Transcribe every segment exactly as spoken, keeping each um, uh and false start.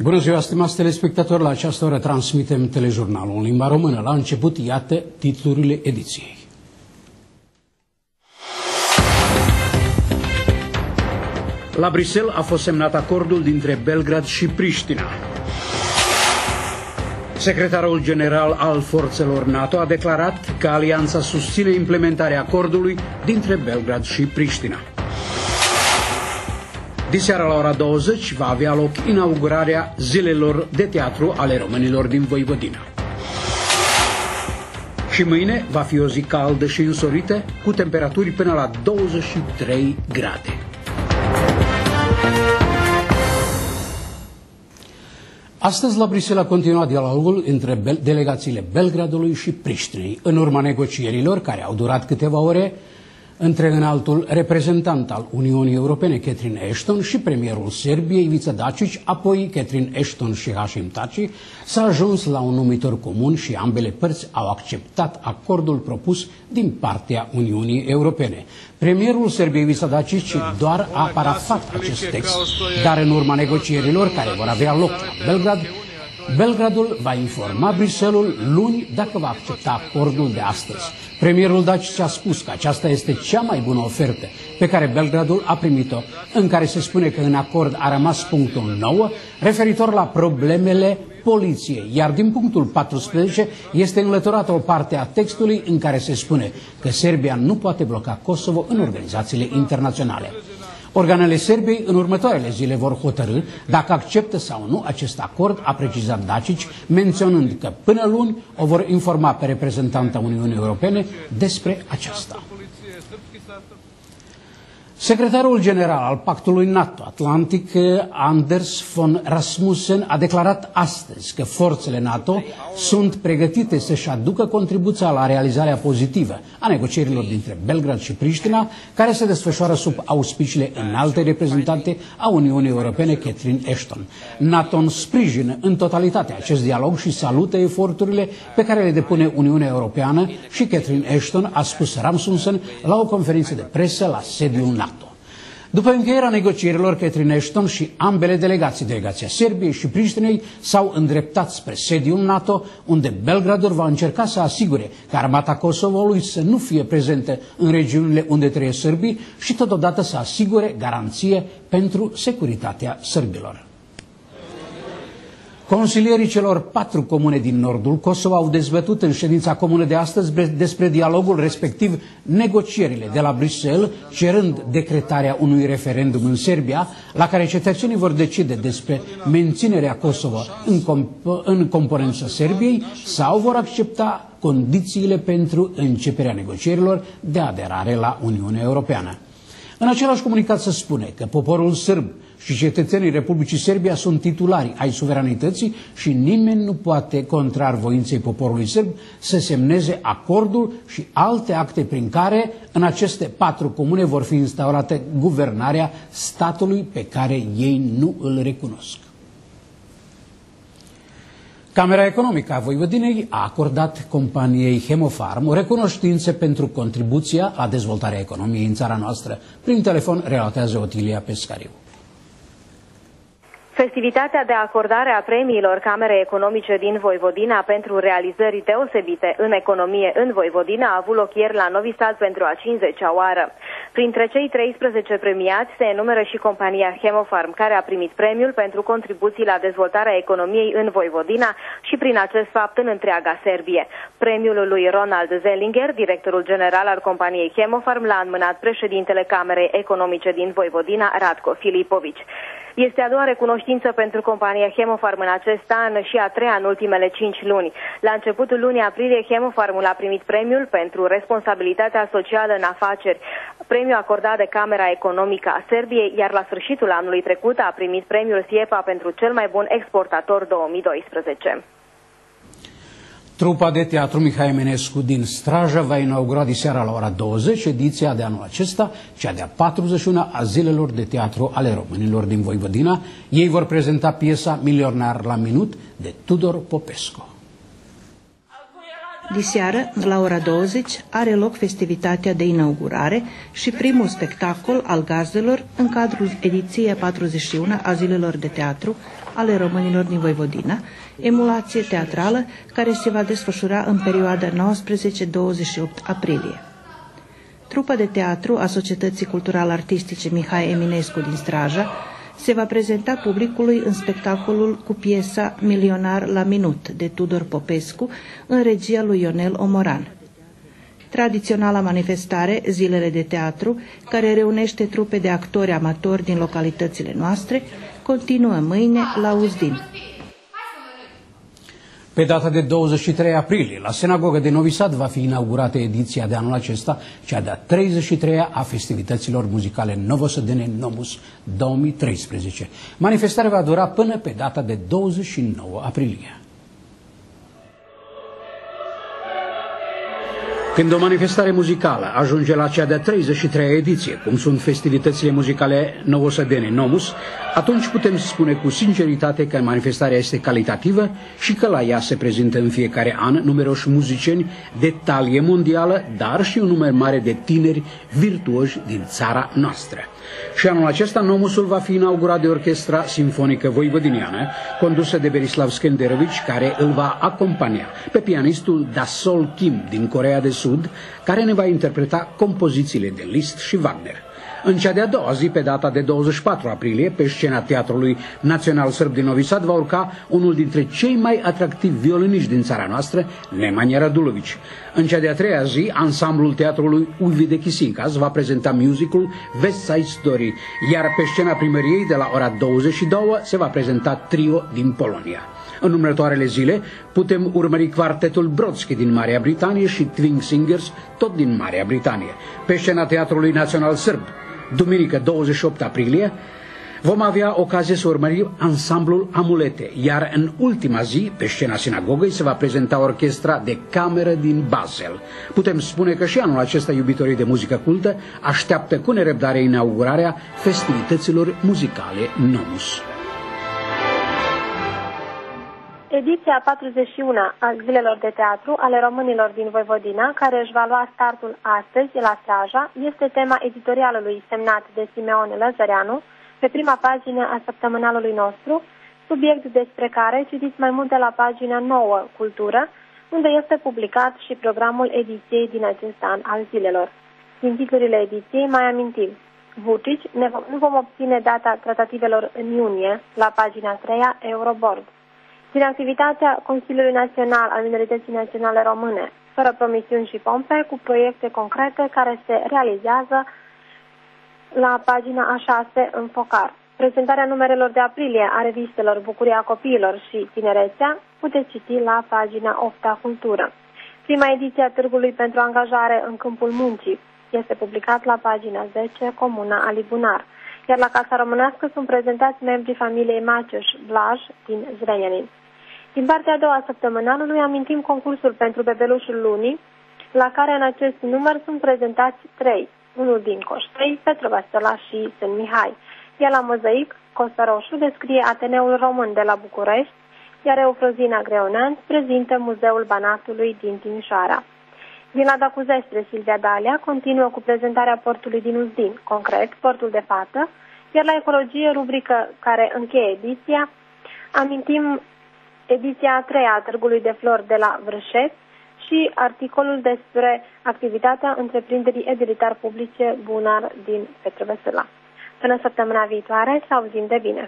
Bună ziua, stimați telespectatori, la această oră transmitem telejurnalul în limba română. La început, iată titlurile ediției. La Bruxelles a fost semnat acordul dintre Belgrad și Priștina. Secretarul general al forțelor NATO a declarat că alianța susține implementarea acordului dintre Belgrad și Priștina. Diseară la ora douăzeci va avea loc inaugurarea zilelor de teatru ale românilor din Voivodina. Și mâine va fi o zi caldă și însorită, cu temperaturi până la douăzeci și trei grade. Astăzi la Bruxelles a continuat dialogul între delegațiile Belgradului și Priștinei, în urma negocierilor care au durat câteva ore între înaltul reprezentant al Uniunii Europene, Catherine Ashton, și premierul Serbiei, Ivica Dačić, apoi Catherine Ashton și Hashim Thaçi, s-a ajuns la un numitor comun și ambele părți au acceptat acordul propus din partea Uniunii Europene. Premierul Serbiei, Ivica Dačić, doar a parafat acest text, dar în urma negocierilor care vor avea loc la Belgrad, Belgradul va informa Bruxelles luni dacă va accepta acordul de astăzi. Premierul Dačić a spus că aceasta este cea mai bună ofertă pe care Belgradul a primit-o, în care se spune că în acord a rămas punctul nouă referitor la problemele poliției, iar din punctul paisprezece este înlăturată o parte a textului în care se spune că Serbia nu poate bloca Kosovo în organizațiile internaționale. Organele Serbiei în următoarele zile vor hotărî dacă acceptă sau nu acest acord, a precizat Dačić, menționând că până luni o vor informa pe reprezentanta Uniunii Europene despre aceasta. Secretarul general al Pactului NATO Atlantic, Anders Fogh Rasmussen, a declarat astăzi că forțele NATO sunt pregătite să-și aducă contribuția la realizarea pozitivă a negocierilor dintre Belgrad și Priștina, care se desfășoară sub auspiciile înalte reprezentante a Uniunii Europene, Catherine Ashton. NATO sprijină în totalitate acest dialog și salută eforturile pe care le depune Uniunea Europeană și Catherine Ashton, a spus Rasmussen la o conferință de presă la sediul NATO. După încheierea negocierilor, Catherine Ashton și ambele delegații, delegația Serbiei și Priștinei, s-au îndreptat spre sediul NATO, unde Belgradul va încerca să asigure că armata Kosovoului să nu fie prezentă în regiunile unde trăiesc sârbii și totodată să asigure garanție pentru securitatea sârbilor. Consilierii celor patru comune din nordul Kosovo au dezbătut în ședința comună de astăzi despre dialogul, respectiv negocierile de la Bruxelles, cerând decretarea unui referendum în Serbia, la care cetățenii vor decide despre menținerea Kosovo în, comp în componența Serbiei sau vor accepta condițiile pentru începerea negocierilor de aderare la Uniunea Europeană. În același comunicat se spune că poporul sârb și cetățenii Republicii Serbia sunt titulari ai suveranității și nimeni nu poate, contrar voinței poporului sârb, să semneze acordul și alte acte prin care în aceste patru comune vor fi instaurate guvernarea statului pe care ei nu îl recunosc. Camera Economică a Voivodinei a acordat companiei Hemofarm o recunoștință pentru contribuția la dezvoltarea economiei în țara noastră. Prin telefon relatează Otilia Pescariu. Festivitatea de acordare a premiilor Camerei Economice din Voivodina pentru realizări deosebite în economie în Voivodina a avut loc ieri la Novi Sad pentru a cincizecea oară. Printre cei treisprezece premiați se enumeră și compania Hemofarm, care a primit premiul pentru contribuții la dezvoltarea economiei în Voivodina și prin acest fapt în întreaga Serbie. Premiul lui Ronald Zellinger, directorul general al companiei Hemofarm, l-a înmânat președintele Camerei Economice din Voivodina, Ratko Filipović. Este a doua recunoștință pentru compania Hemofarm în acest an și a treia în ultimele cinci luni. La începutul lunii aprilie, Hemofarmul a primit premiul pentru responsabilitatea socială în afaceri, premiu acordat de Camera Economică a Serbiei, iar la sfârșitul anului trecut a primit premiul SIEPA pentru cel mai bun exportator două mii doisprezece. Trupa de teatru Mihai Eminescu din Straja va inaugura diseară la ora douăzeci ediția de anul acesta, cea de-a patruzeci și una a zilelor de teatru ale românilor din Voivodina. Ei vor prezenta piesa Milionar la minut de Tudor Popescu. Diseară, la ora douăzeci, are loc festivitatea de inaugurare și primul spectacol al gazdelor în cadrul ediției patruzeci și unu a Zilelor de Teatru ale Românilor din Voivodina, emulație teatrală care se va desfășura în perioada nouăsprezece douăzeci și opt aprilie. Trupa de teatru a Societății Cultural-Artistice Mihai Eminescu din Straja se va prezenta publicului în spectacolul cu piesa Milionar la minut de Tudor Popescu în regia lui Ionel Omoran. Tradiționala manifestare, Zilele de Teatru, care reunește trupe de actori amatori din localitățile noastre, continuă mâine la Uzdin. Pe data de douăzeci și trei aprilie, la Sinagoga de Novi Sad va fi inaugurată ediția de anul acesta, cea de-a treizeci și treia a festivităților muzicale Novosădene Nomus două mii treisprezece. Manifestarea va dura până pe data de douăzeci și nouă aprilie. Când o manifestare muzicală ajunge la cea de-a treizeci și treia ediție, cum sunt festivitățile muzicale Novosădene Nomus, atunci putem spune cu sinceritate că manifestarea este calitativă și că la ea se prezintă în fiecare an numeroși muzicieni de talie mondială, dar și un număr mare de tineri virtuoși din țara noastră. Și anul acesta Nomusul va fi inaugurat de Orchestra Simfonică Voivodiniană, condusă de Berislav Skenderovici, care îl va acompania pe pianistul Dasol Kim din Coreea de Sud, care ne va interpreta compozițiile de Liszt și Wagner. În cea de-a doua zi, pe data de douăzeci și patru aprilie, pe scena Teatrului Național Sârb din Novi Sad va urca unul dintre cei mai atractivi violiniști din țara noastră, Nemanja Radulovici. În cea de-a treia zi, ansamblul Teatrului Ujvide Kisinkaz va prezenta musicul West Side Story, iar pe scena primăriei, de la ora douăzeci și două, se va prezenta Trio din Polonia. În următoarele zile putem urmări quartetul Brodsky din Marea Britanie și Twin Singers, tot din Marea Britanie. Pe scena Teatrului Național Sârb, duminică douăzeci și opt aprilie, vom avea ocazie să urmărim ansamblul Amulete, iar în ultima zi, pe scena sinagogei, se va prezenta orchestra de cameră din Basel. Putem spune că și anul acesta iubitorii de muzică cultă așteaptă cu nerăbdare inaugurarea festivităților muzicale Nomus. Ediția patruzeci și unu a Zilelor de Teatru ale Românilor din Voivodina, care își va lua startul astăzi la Straja, este tema editorialului semnat de Simeon Lăzăreanu pe prima pagină a săptămânalului nostru, subiect despre care citiți mai mult de la pagina nouă Cultură, unde este publicat și programul ediției din acest an al zilelor. Din titlurile ediției mai amintim: Vucic, nu vom obține data tratativelor în iunie, la pagina a treia Eurobord. Din activitatea Consiliului Național al Minorității Naționale Române, fără promisiuni și pompe, cu proiecte concrete care se realizează, la pagina a șase în focar. Prezentarea numerelor de aprilie a revistelor Bucuria Copiilor și Tinerețea puteți citi la pagina opt a Cultură. Prima ediție a Târgului pentru Angajare în Câmpul Muncii este publicat la pagina zece, Comuna Alibunar, iar la Casa Românească sunt prezentați membrii familiei Maciuș Blaj din Zrenjanin. Din partea a doua a săptămânalului amintim concursul pentru bebelușul lunii, la care în acest număr sunt prezentați trei, unul din Coștei, Petrova Stăla și Sân Mihai, iar la mozaic Costa Roșu descrie Ateneul Român de la București, iar Eufrozina Greonean prezintă Muzeul Banatului din Timișoara. Din Lada cu Zestre, Silvia Dalia continuă cu prezentarea portului din Uzdin, concret, portul de fată, iar la Ecologie, rubrică care încheie ediția, amintim ediția a treia a Târgului de Flori de la Vrășet și articolul despre activitatea întreprinderii edilitar publice Bunar din Petrevesela. Până săptămâna viitoare, să auzim de bine!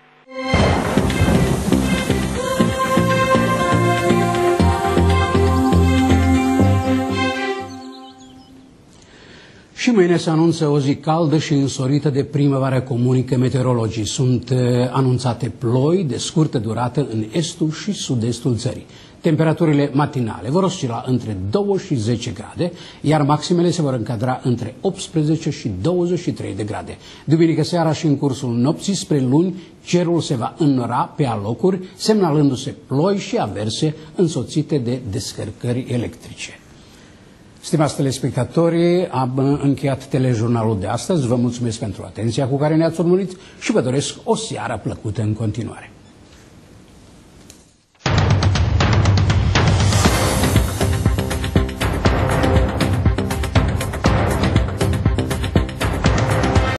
Și mâine se anunță o zi caldă și însorită de primăvară, comunică meteorologii. Sunt anunțate ploi de scurtă durată în estul și sud-estul țării. Temperaturile matinale vor oscila între doi și zece grade, iar maximele se vor încadra între optsprezece și douăzeci și trei de grade. Duminică seara și în cursul nopții spre luni, cerul se va înnora pe alocuri, semnalându-se ploi și averse însoțite de descărcări electrice. Stimați telespectatori, am încheiat telejurnalul de astăzi. Vă mulțumesc pentru atenția cu care ne-ați urmărit și vă doresc o seară plăcută în continuare.